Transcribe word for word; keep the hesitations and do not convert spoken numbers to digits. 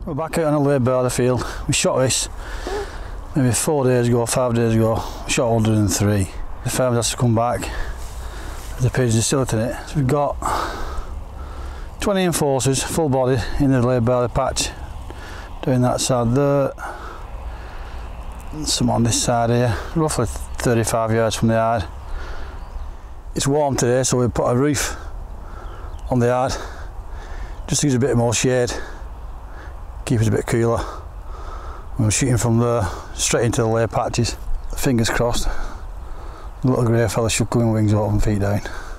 We're back out on a laid barley field. We shot this maybe four days ago, five days ago. We shot one hundred and three. The farmer has to come back. The pigeons are still in it. So we've got twenty enforcers, full body, in the laid barley patch. Doing that side there. And some on this side here, roughly thirty-five yards from the yard. It's warm today, so we put a roof on the yard. Just to give us a bit more shade. Keep it a bit cooler. We're shooting from there straight into the lay patches. Fingers crossed. The little grey fella should come in wings open, feet down.